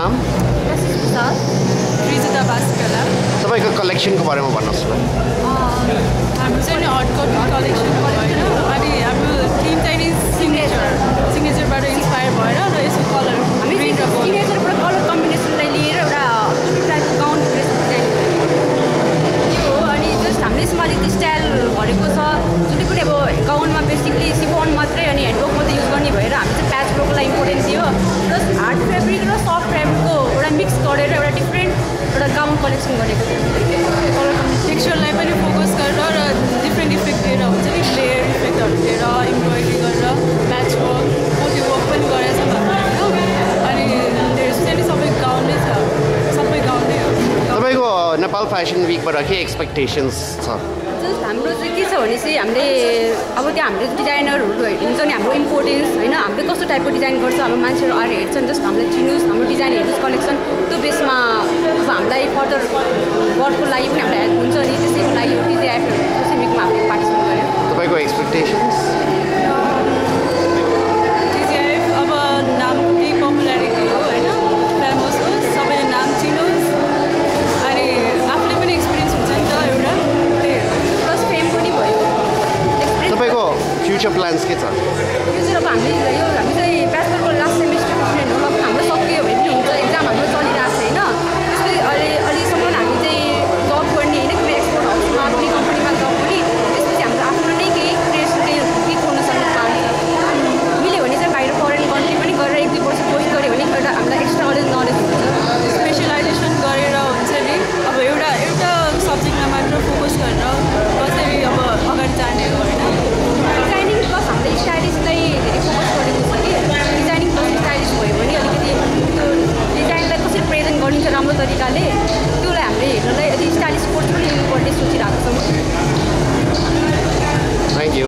नाम? Kashish Bhusal. Trijata Basukala. तपाईको कलेक्सनको बारेमा भन्नुहोस् न। हाम्रो चाहिँ हट कपी कलेक्सन होइन अनि हाम्रो थिम चाहिँ सिग्नेचरबाट इन्सपायर भएर र यसको कलर हामी सिग्नेचरबाट कलर कम्बिनेसनलाई लिएर एउटा टाइपको गाउन ड्रेस डिजाइन त्यो हो। अनि जस्ट हामीले यसमा अलिकति स्टाइल भरेको छ। जुनै पनि अब गाउनमा बेसिकली सिफोन मात्रै अनि ह्यान्डवर्क मात्रै युज गर्ने भएर हामी चाहिँ प्याच वर्कलाई इम्पोर्टेन्स दियो। प्लस हार्ड फेब्रिक र सफ्ट फेब्रिकको एउटा मिक्स गरेर एउटा डिफ्रेन्ट एउटा गाउन कलेक्सन गरेको थियो। कलर टेक्सचरलाई पनि फोकस गरेर र डिफ्रेन्ट इफेक्ट दिएर हुन्छ नि लेयर इफेक्टहरू दिएर इम्ब्रोइडरी गरेर प्याच वर्क मोटिभ वर्क पनि गरेछ होइन। अनि ड्रेस चाहिँ सबै गाउनै छ, सबै गाउनै हो। तपाईको नेपाल फ्यासन विकबाट के एक्सपेक्टेसन्स छ? जस्ट हाम्रो चाहिँ के छ भने चाहिँ हामीले अब त्यो हाम्रो डिजाइनरहरू हुन्छ नि हाम्रो इम्पोर्टेन्स होइन हामीले कस्तो टाइपको डिजाइन गर्छ हाम्रो मान्छेहरू आएर हेर्छन् जस्ट हामीलाई चिन्नुहोस् हाम्रो डिजाइन हेर्नुहोस् कलेक्सन त्यो बेसमा अब हामीलाई फर्दर वर्कको लागि पनि हामीलाई हेल्प हुन्छ नि त्यसैको लागि TGIF त्यसै विकमा हामीले पार्टिसिपेट गर्यौँ। तपाईको एक्सपेक्टेसन्स? TGIF अब नाम केही पपुलारिटी हो होइन, फेमस हो, सबैले नाम चिनोस् अनि आफूले पनि एक्सपिरियन्स हुन्छ नि त एउटा त्यही हो। प्लस फेम पनि भयो। तपाईको फ्युचर प्लान्स के छ? फ्युचर अब हामीले यो हामी चाहिँ ब्याचलरको लास्ट सेमिस्टरको स्टुडेन्ट हो। अब हाम्रो सकियो भने पनि हुन्छ, एक्जाम हाम्रो चलिरहेको छ होइन। त्यस्तै अहिलेसम्म हामी चाहिँ जब गर्ने होइन कुनै एक्सपोर्ट हाउसमा कुनै कम्पनीमा जब गर्ने त्यसपछि हाम्रो आफ्नो नै केही केही खोल्न सक्ने प्लान छ। मिल्यो भने चाहिँ बाहिर फरेन कन्ट्री पनि गरेर 1-2 वर्ष कोर्स गऱ्यो भने एउटा हामीलाई एक्स्ट्रा नलेज हुन्छ। स्पेसलाइजेसन गरेर हुन्छ नि अब एउटा सब्जेक्टमा मात्र फोकस गरेर कसरी अब अगाडि जाने हो होइन। डिजाइनिङ प्लस हामीले स्टाइलिसलाई धेरै फोकस गरेको छ कि डिजाइनिङ प्लस स्टाइलिस भयो भने अलिकति त्यो डिजाइनलाई कसरी प्रेजेन्ट गरिन्छ राम्रो तरिकाले